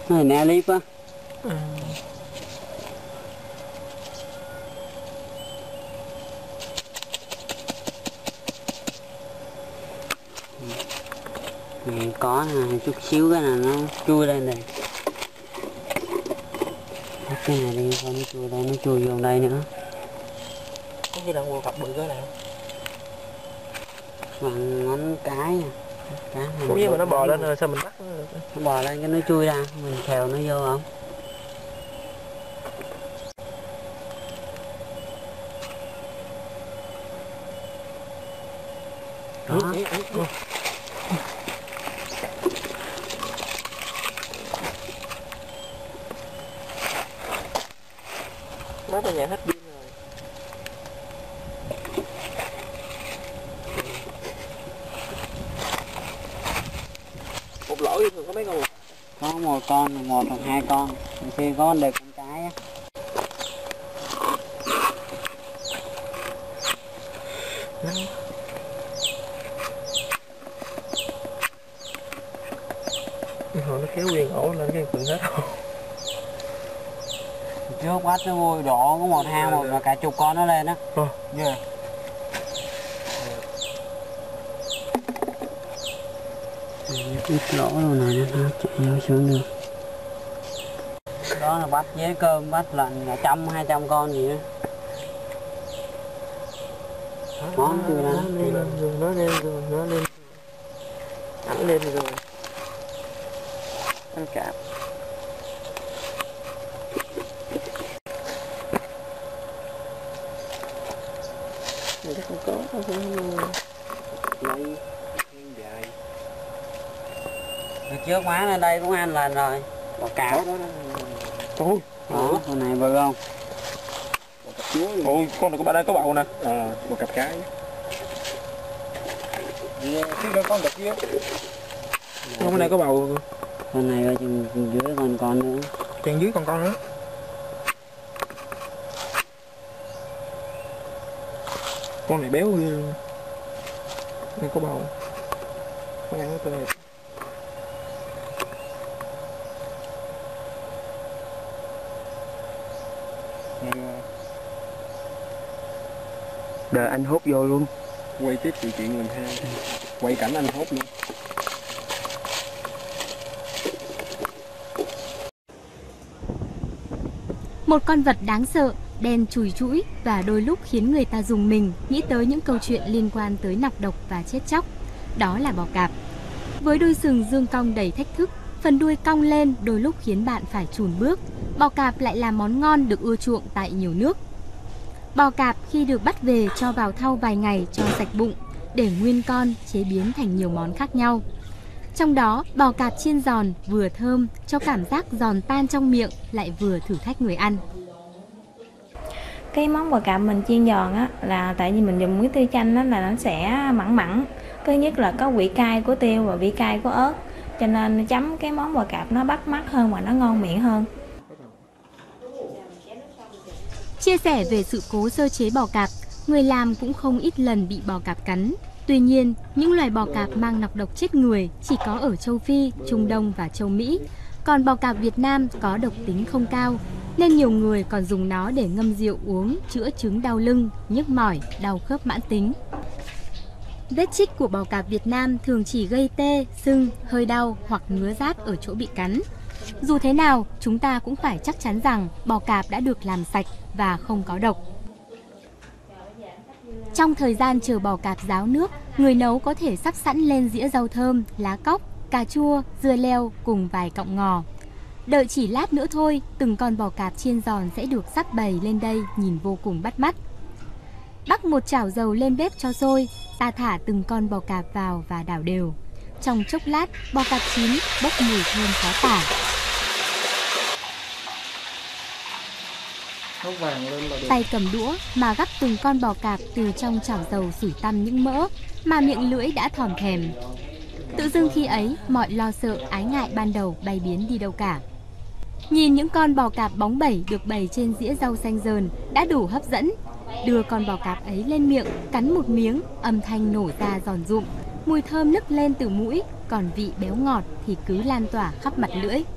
Này nè clip á. Có chút xíu cái này nó chui lên này. Cái này đi coi nó chui đây, nó chui vô đây nữa. Có khi đang mua cặp bự cái này không? Bằng ngón cái nha. Cá này. Nếu mà nó bò lên rồi sao mình bắt nó được? Nó bò lên cái nó chui ra, mình khều nó vô không? Đó. Nó ta nhảy hết pin rồi. Một lỗ thì thường có mấy con? Có một con, một hoặc hai con. Khi có được con cái á. Nó kéo nguyên ổ lên cái phần hết rồi. Trước bắt nó vui độ có một hang một và cả chục con nó lên á. Yeah. Ít lỗ rồi này nó chạy vô xuống được. Đó là bắt với cơm, bắt lần 100-200 con gì đó. Món chưa ra. Nó lên rồi, nó lên. Ảnh lên rồi. Ăn cạp. Mình chắc không có Đây dài. Được trước má lên đây cũng ăn lần rồi. Bò cạp đó. Ôi, đó, con này bự không? bò cạp chúa. Ôi, con này có đây có bầu nè. Bò cạp cái. Chứ đâu con cạp kia. Con này có bầu. Con này ở dưới còn con nữa. Trên dưới còn con nữa. Con này béo ghê luôn. Đây có bầu. Con ăn cái này. Đợi anh hút vô luôn. Quay tiếp sự chuyện lần hai. Quay cảnh anh hốt luôn. Một con vật đáng sợ, đen chùi chũi và đôi lúc khiến người ta rùng mình nghĩ tới những câu chuyện liên quan tới nọc độc và chết chóc. Đó là bò cạp. Với đuôi sừng dương cong đầy thách thức, phần đuôi cong lên đôi lúc khiến bạn phải chùn bước. Bò cạp lại là món ngon được ưa chuộng tại nhiều nước. Bò cạp khi được bắt về cho vào thau vài ngày cho sạch bụng, để nguyên con chế biến thành nhiều món khác nhau. Trong đó, bò cạp chiên giòn vừa thơm cho cảm giác giòn tan trong miệng lại vừa thử thách người ăn. Cái món bò cạp mình chiên giòn á là tại vì mình dùng cái tiêu chanh đó là nó sẽ mặn mặn. Thứ nhất là có vị cay của tiêu và vị cay của ớt, cho nên chấm cái món bò cạp nó bắt mắt hơn và nó ngon miệng hơn. Chia sẻ về sự cố sơ chế bò cạp, người làm cũng không ít lần bị bò cạp cắn. Tuy nhiên, những loài bò cạp mang nọc độc chết người chỉ có ở châu Phi, Trung Đông và châu Mỹ. Còn bò cạp Việt Nam có độc tính không cao, nên nhiều người còn dùng nó để ngâm rượu uống chữa chứng đau lưng, nhức mỏi, đau khớp mãn tính. Vết chích của bò cạp Việt Nam thường chỉ gây tê, sưng, hơi đau hoặc ngứa rát ở chỗ bị cắn. Dù thế nào, chúng ta cũng phải chắc chắn rằng bò cạp đã được làm sạch và không có độc. Trong thời gian chờ bò cạp ráo nước, người nấu có thể sắp sẵn lên dĩa rau thơm, lá cóc, cà chua, dưa leo cùng vài cọng ngò. Đợi chỉ lát nữa thôi, từng con bò cạp chiên giòn sẽ được sắp bày lên đây nhìn vô cùng bắt mắt. Bắc một chảo dầu lên bếp cho sôi, ta thả từng con bò cạp vào và đảo đều. Trong chốc lát, bò cạp chín, bốc mùi thơm khó tả. Tay cầm đũa mà gắp từng con bò cạp từ trong chảo dầu sủi tăm những mỡ mà miệng lưỡi đã thòm thèm. Tự dưng khi ấy, mọi lo sợ ái ngại ban đầu bay biến đi đâu cả. Nhìn những con bò cạp bóng bẩy được bày trên dĩa rau xanh dờn đã đủ hấp dẫn. Đưa con bò cạp ấy lên miệng, cắn một miếng, âm thanh nổ ra giòn rụm, mùi thơm nức lên từ mũi, còn vị béo ngọt thì cứ lan tỏa khắp mặt lưỡi.